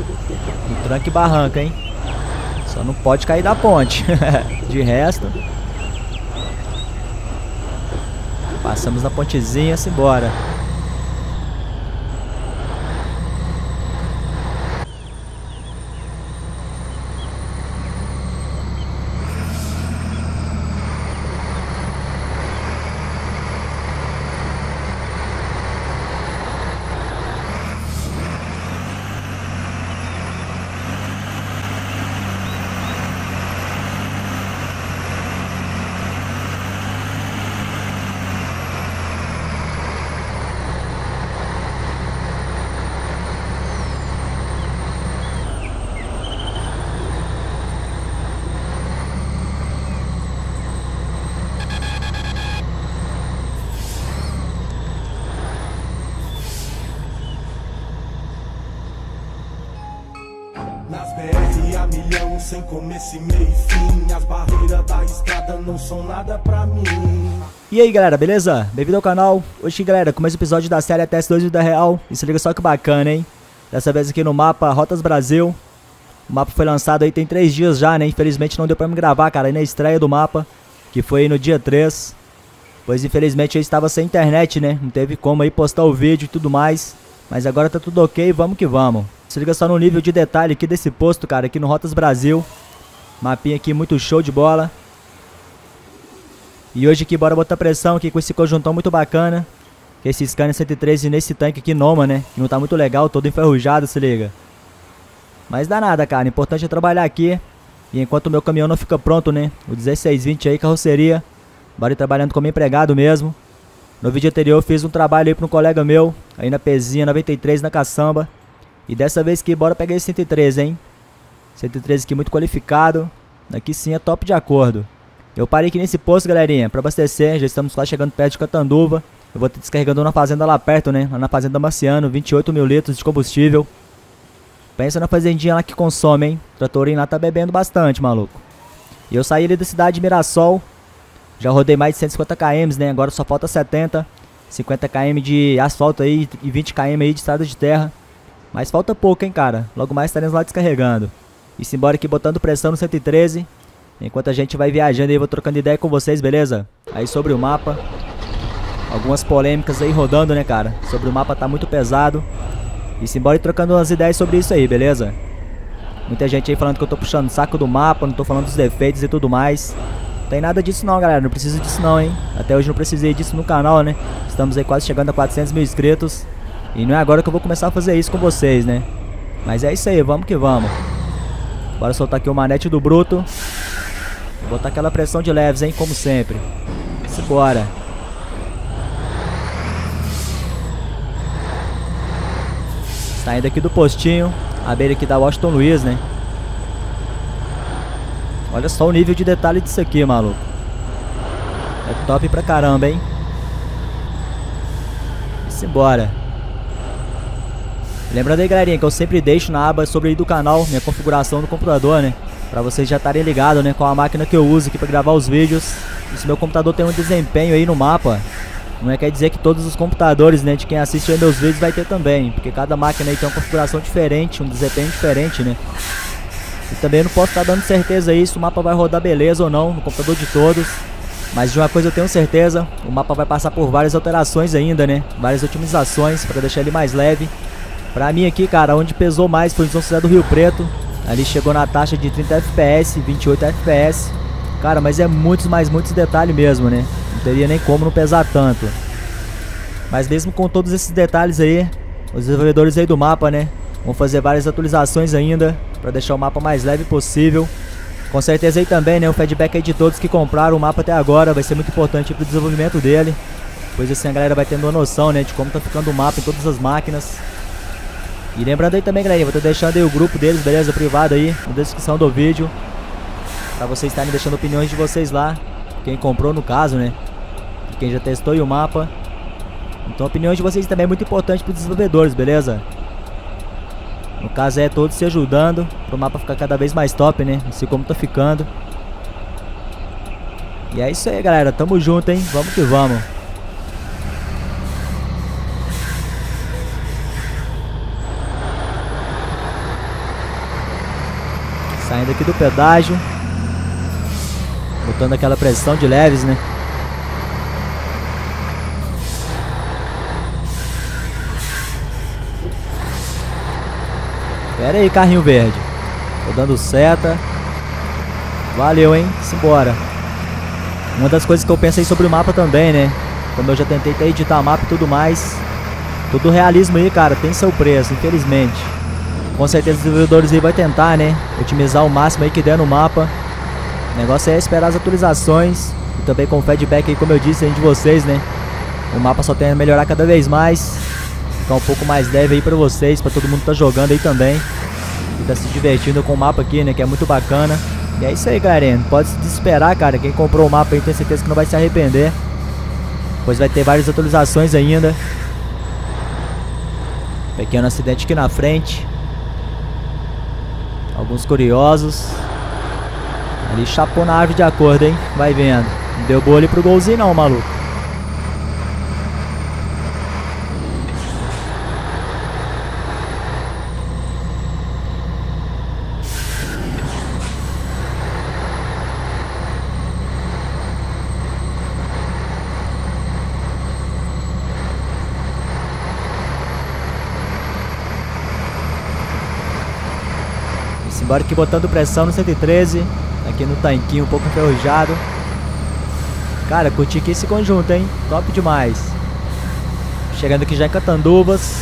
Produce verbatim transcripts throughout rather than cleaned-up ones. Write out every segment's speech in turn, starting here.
No tranco e barranca, hein? Só não pode cair da ponte. De resto, passamos na pontezinha, simbora. Nas B R a milhão, sem começo e meio e fim. As barreiras da estrada não são nada pra mim. E aí galera, beleza? Bem-vindo ao canal. Hoje galera, começa o episódio da série T S dois Vida Real. E se liga só que bacana, hein? Dessa vez aqui no mapa Rotas Brasil. O mapa foi lançado aí tem três dias já, né? Infelizmente não deu pra me gravar, cara, aí na estreia do mapa, que foi aí no dia três. Pois infelizmente eu estava sem internet, né? Não teve como aí postar o vídeo e tudo mais. Mas agora tá tudo ok, vamos que vamos. Se liga só no nível de detalhe aqui desse posto, cara, aqui no Rotas Brasil. Mapinha aqui muito show de bola. E hoje aqui bora botar pressão aqui com esse conjuntão muito bacana. Que é esse Scania cento e treze nesse tanque aqui Noma, né? Que não tá muito legal, todo enferrujado, se liga. Mas dá nada, cara, o importante é trabalhar aqui. E enquanto o meu caminhão não fica pronto, né? O dezesseis vinte aí, carroceria. Bora ir trabalhando como empregado mesmo. No vídeo anterior eu fiz um trabalho aí pra um colega meu. Aí na Pezinha noventa e três na caçamba. E dessa vez aqui, bora pegar esse cento e treze, hein? cento e treze aqui muito qualificado. Aqui sim é top de acordo. Eu parei aqui nesse posto, galerinha, pra abastecer. Já estamos quase chegando perto de Catanduva. Eu vou ter descarregando na fazenda lá perto, né? Lá na fazenda Marciano, vinte e oito mil litros de combustível. Pensa na fazendinha lá que consome, hein? O tratorinho lá tá bebendo bastante, maluco. E eu saí ali da cidade de Mirassol. Já rodei mais de cento e cinquenta quilômetros, né? Agora só falta setenta. cinquenta quilômetros de asfalto aí e vinte quilômetros aí de estrada de terra. Mas falta pouco, hein, cara. Logo mais estaremos lá descarregando. E simbora aqui botando pressão no cento e treze. Enquanto a gente vai viajando aí, vou trocando ideia com vocês, beleza? Aí sobre o mapa. Algumas polêmicas aí rodando, né, cara? Sobre o mapa tá muito pesado. E simbora ir trocando umas ideias sobre isso aí, beleza? Muita gente aí falando que eu tô puxando o saco do mapa, não tô falando dos defeitos e tudo mais. Não tem nada disso não, galera. Não preciso disso não, hein? Até hoje não precisei disso no canal, né? Estamos aí quase chegando a quatrocentos mil inscritos. E não é agora que eu vou começar a fazer isso com vocês, né? Mas é isso aí, vamos que vamos. Bora soltar aqui o manete do bruto. Vou botar aquela pressão de leves, hein? Como sempre. Simbora. Saindo aqui do postinho. A beira aqui da Washington Luiz, né? Olha só o nível de detalhe disso aqui, maluco. É top pra caramba, hein? E simbora. Lembrando aí, galerinha, que eu sempre deixo na aba sobre aí do canal minha configuração do computador, né? Pra vocês já estarem ligados, né? Com a máquina que eu uso aqui pra gravar os vídeos. E se meu computador tem um desempenho aí no mapa, não é quer dizer que todos os computadores, né? De quem assiste aí meus vídeos vai ter também. Porque cada máquina aí tem uma configuração diferente, um desempenho diferente, né? E também eu não posso estar dando certeza aí se o mapa vai rodar beleza ou não no computador de todos. Mas de uma coisa eu tenho certeza, o mapa vai passar por várias alterações ainda, né? Várias otimizações pra deixar ele mais leve. Pra mim aqui, cara, onde pesou mais foi em São José do Rio Preto. Ali chegou na taxa de trinta F P S, vinte e oito F P S. Cara, mas é muitos, mais muitos detalhes mesmo, né? Não teria nem como não pesar tanto. Mas mesmo com todos esses detalhes aí, os desenvolvedores aí do mapa, né? Vão fazer várias atualizações ainda pra deixar o mapa mais leve possível. Com certeza aí também, né? O feedback aí de todos que compraram o mapa até agora vai ser muito importante pro desenvolvimento dele. Pois assim a galera vai tendo uma noção, né? De como tá ficando o mapa em todas as máquinas. E lembrando aí também, galerinha, vou estar deixando aí o grupo deles, beleza? Privado aí, na descrição do vídeo. Pra vocês estarem deixando opiniões de vocês lá. Quem comprou no caso, né? Quem já testou aí o mapa. Então a opinião de vocês também é muito importante para os desenvolvedores, beleza? No caso é todos se ajudando para o mapa ficar cada vez mais top, né? Assim como tá ficando. E é isso aí, galera. Tamo junto, hein? Vamos que vamos. Saindo aqui do pedágio. Botando aquela pressão de leves, né? Pera aí, carrinho verde. Tô dando seta. Valeu, hein? Simbora. Uma das coisas que eu pensei sobre o mapa também, né? Como eu já tentei até editar mapa e tudo mais. Todo realismo aí, cara, tem seu preço, infelizmente. Com certeza os desenvolvedores aí vão tentar, né? Otimizar o máximo aí que der no mapa. O negócio é esperar as atualizações. E também com o feedback aí, como eu disse aí de vocês, né? O mapa só tem a melhorar cada vez mais. Ficar um pouco mais leve aí pra vocês, pra todo mundo que tá jogando aí também. E tá se divertindo com o mapa aqui, né? Que é muito bacana. E é isso aí, galerinha. Pode se desesperar, cara. Quem comprou o mapa aí tem certeza que não vai se arrepender. Pois vai ter várias atualizações ainda. Pequeno acidente aqui na frente. Alguns curiosos. Ali chapou na árvore de acordo, hein? Vai vendo. Não deu boa ali pro golzinho não, maluco. Simbora aqui botando pressão no cento e treze. Aqui no tanquinho um pouco enferrujado. Cara, curti aqui esse conjunto, hein? Top demais. Chegando aqui já em Catanduvas.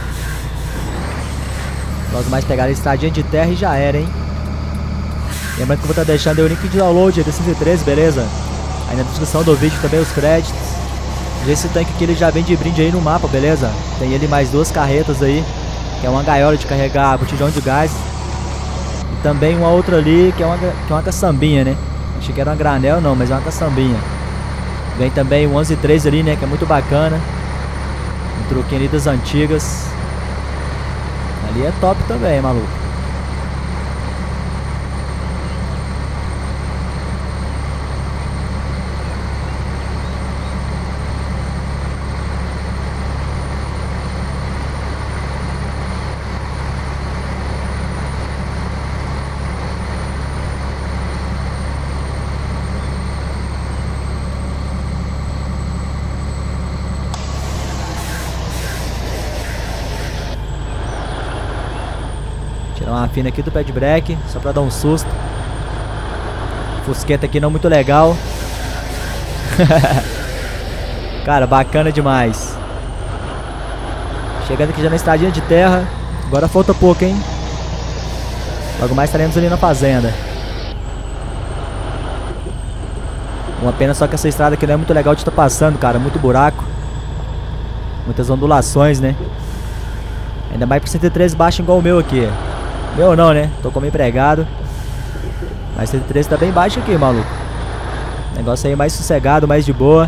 Logo mais pegar a estradinha de terra e já era, hein? Lembrando que eu vou estar deixando aí o link de download do cento e treze, beleza? Aí na descrição do vídeo também os créditos. Esse tanque aqui ele já vem de brinde aí no mapa, beleza? Tem ele mais duas carretas aí. Que é uma gaiola de carregar botijão de gás. Também uma outra ali que é uma, que é uma caçambinha, né? Achei que era uma granel, não, mas é uma caçambinha. Vem também o onze três ali, né? Que é muito bacana. Um truquinho ali das antigas. Ali é top também, maluco. Tirar uma fina aqui do pé de break, só pra dar um susto. Fusqueta aqui não muito legal. Cara, bacana demais. Chegando aqui já na estradinha de terra. Agora falta pouco, hein? Logo mais estaremos ali na fazenda. Uma pena só que essa estrada aqui não é muito legal de estar passando, cara. Muito buraco. Muitas ondulações, né? Ainda mais pro cento e treze baixo igual o meu aqui. Meu não, né? Tô como empregado. Mas cento e treze tá bem baixo aqui, maluco. Negócio aí mais sossegado, mais de boa.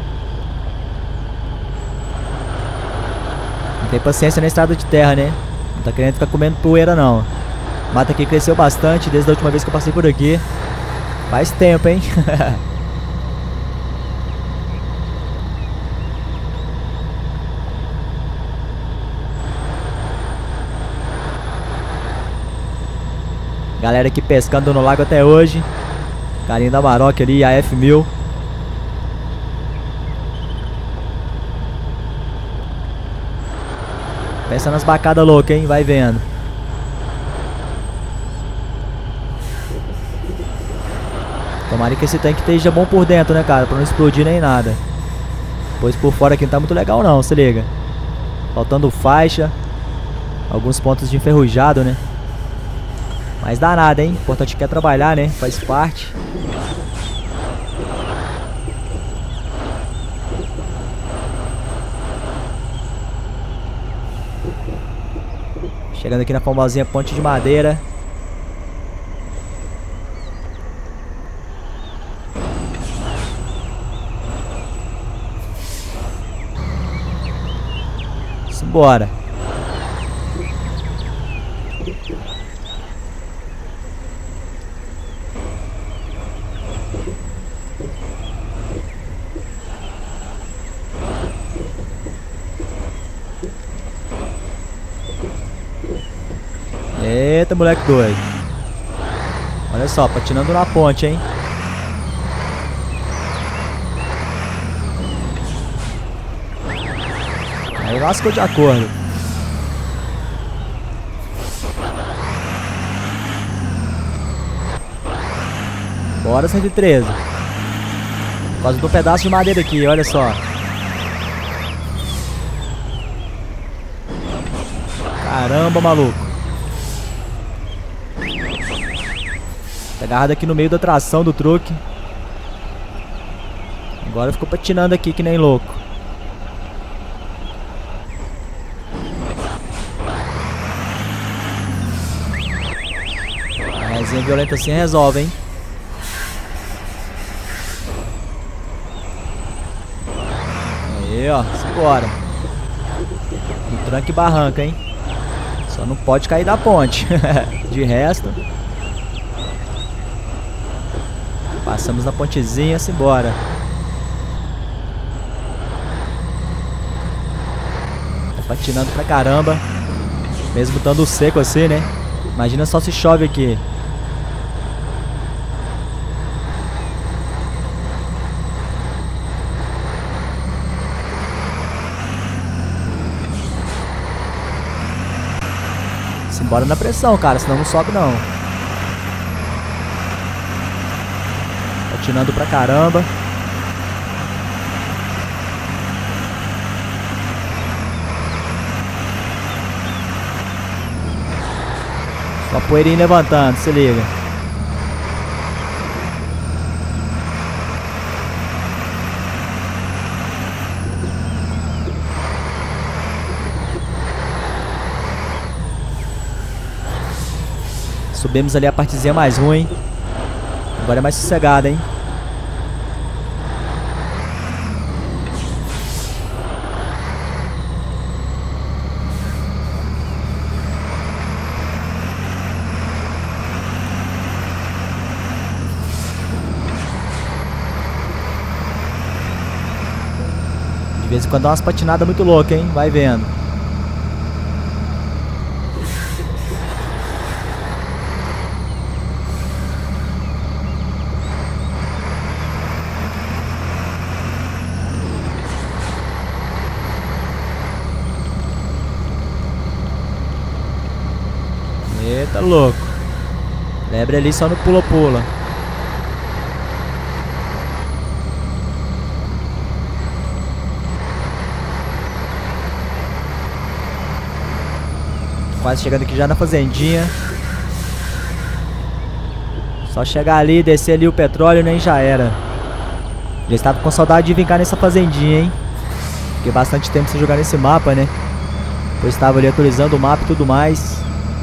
Não tem paciência na estrada de terra, né? Não tá querendo ficar comendo poeira, não. A mata aqui cresceu bastante desde a última vez que eu passei por aqui. Faz tempo, hein? Galera aqui pescando no lago até hoje. Carinha da Maroc ali, a F mil. Pensa nas bacadas loucas, hein? Vai vendo. Tomara que esse tanque esteja bom por dentro, né, cara? Pra não explodir nem nada. Pois por fora aqui não tá muito legal não, se liga. Faltando faixa. Alguns pontos de enferrujado, né? Mas dá nada, hein? O importante é que é trabalhar, né? Faz parte. Chegando aqui na famosinha ponte de madeira. Simbora. Eita, moleque doido. Olha só, patinando na ponte, hein? Aí lascou de acordo. Bora, cento e treze. Por causa do pedaço de madeira aqui, olha só. Caramba, maluco. Tá agarrado aqui no meio da tração do truque. Agora ficou patinando aqui que nem louco. A resinha violenta assim resolve, hein? Aí, ó, simbora. No tranco e barranca, hein? Só não pode cair da ponte. De resto, passamos na pontezinha, simbora. Tá patinando pra caramba. Mesmo estando seco assim, né? Imagina só se chove aqui. Simbora na pressão, cara, senão não sobe não. Patinando pra caramba. Só poeirinha levantando, se liga. Subimos ali a partezinha mais ruim. Agora é mais sossegada, hein? De vez em quando dá umas patinadas muito loucas, hein? Vai vendo. Eita, louco. Lebre ali só no pula-pula. Quase chegando aqui já na fazendinha. Só chegar ali, descer ali o petróleo, nem já era. Já estava com saudade de vincar nessa fazendinha, hein? Fiquei bastante tempo sem jogar nesse mapa, né? Eu estava ali atualizando o mapa e tudo mais.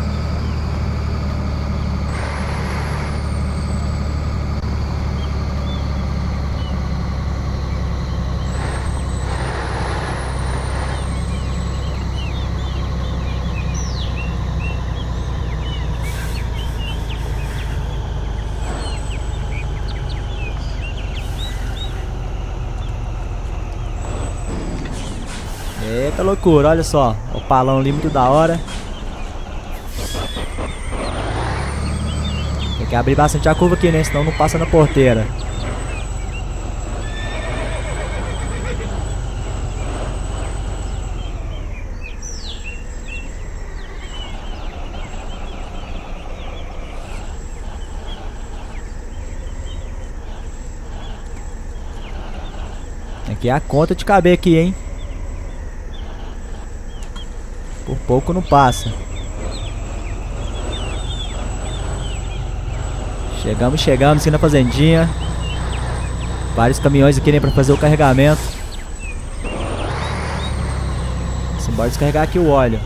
Eita loucura, olha só. O palão ali muito da hora. Tem que abrir bastante a curva aqui, né? Senão não passa na porteira. Aqui é a conta de caber aqui, hein? Por pouco não passa. Chegamos, chegamos aqui na fazendinha. Vários caminhões aqui, né, pra fazer o carregamento. Simbora descarregar aqui o óleo.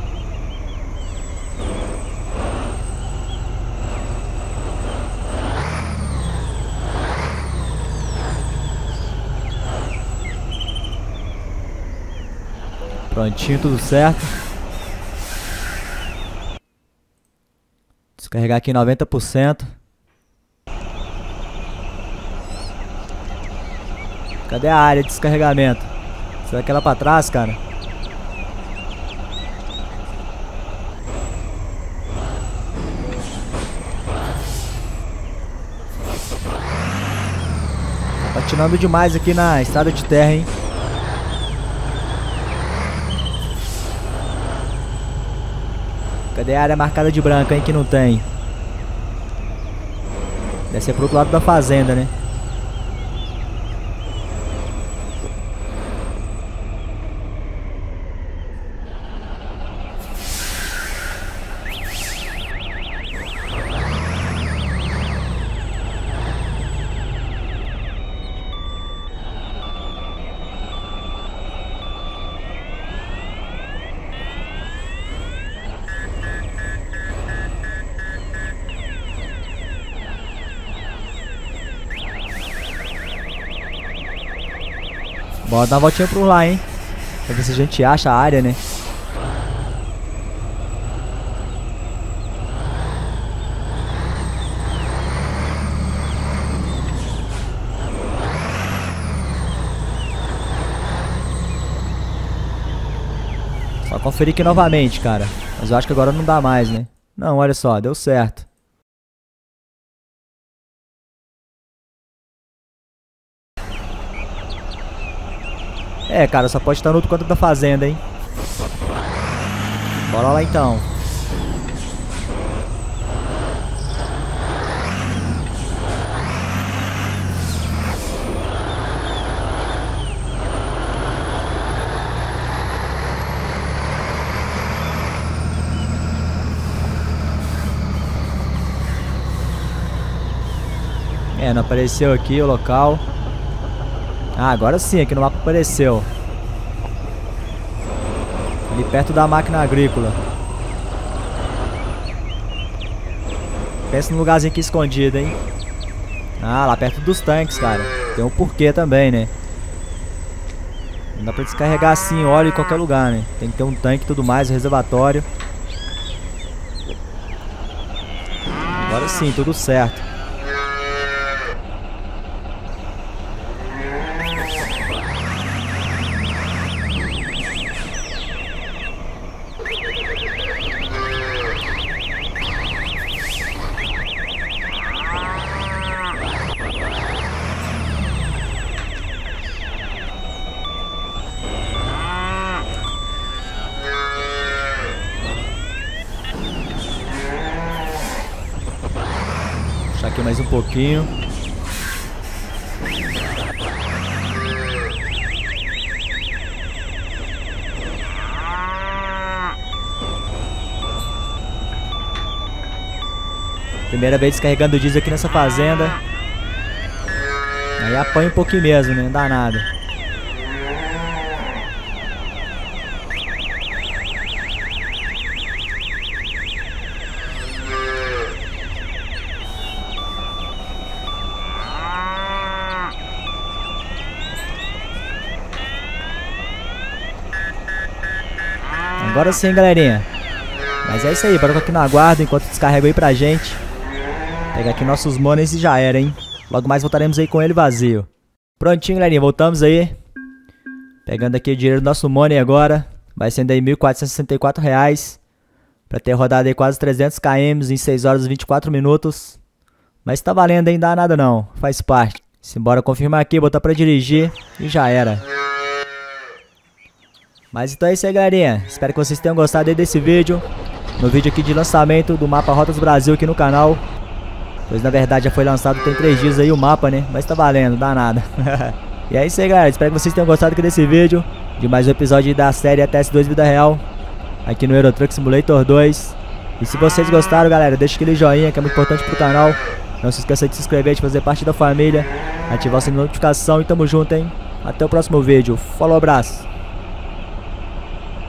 Prontinho, tudo certo. Descarregar aqui noventa por cento. Cadê a área de descarregamento? Será que é lá pra trás, cara? Patinando demais aqui na estrada de terra, hein? Cadê a área marcada de branco, hein? Que não tem. Deve ser pro outro lado da fazenda, né? Bora dar uma voltinha por lá, hein? Pra ver se a gente acha a área, né? Só conferir aqui novamente, cara. Mas eu acho que agora não dá mais, né? Não, olha só, deu certo. É, cara, só pode estar no outro canto da fazenda, hein? Bora lá então. É, não apareceu aqui o local. Ah, agora sim, aqui no mapa apareceu. Ali perto da máquina agrícola. Pensa num lugarzinho aqui escondido, hein? Ah, lá perto dos tanques, cara. Tem um porquê também, né? Não dá pra descarregar assim óleo em qualquer lugar, né? Tem que ter um tanque e tudo mais, um reservatório. Agora sim, tudo certo. Puxar aqui mais um pouquinho. Primeira vez descarregando diesel aqui nessa fazenda. Aí apanha um pouquinho mesmo, né? Não dá nada. Agora sim, galerinha. Mas é isso aí, bora aqui no aguardo enquanto descarrega aí pra gente. Pegar aqui nossos monies e já era, hein? Logo mais voltaremos aí com ele vazio. Prontinho, galerinha, voltamos aí. Pegando aqui o dinheiro do nosso money agora. Vai sendo aí mil quatrocentos e sessenta e quatro reais. Pra ter rodado aí quase trezentos quilômetros em seis horas e vinte e quatro minutos. Mas tá valendo, hein? Dá nada não, faz parte. Simbora confirmar aqui, botar pra dirigir e já era. Mas então é isso aí, galerinha. Espero que vocês tenham gostado aí desse vídeo. No vídeo aqui de lançamento do mapa Rotas Brasil aqui no canal. Pois na verdade já foi lançado tem três dias aí o mapa, né? Mas tá valendo, dá nada. E é isso aí, galera. Espero que vocês tenham gostado aqui desse vídeo. De mais um episódio da série A T S dois Vida Real. Aqui no Euro Truck Simulator dois. E se vocês gostaram, galera, deixa aquele joinha que é muito importante pro canal. Não se esqueça de se inscrever, de fazer parte da família. Ativar o sininho de notificação e tamo junto, hein? Até o próximo vídeo. Falou, abraço.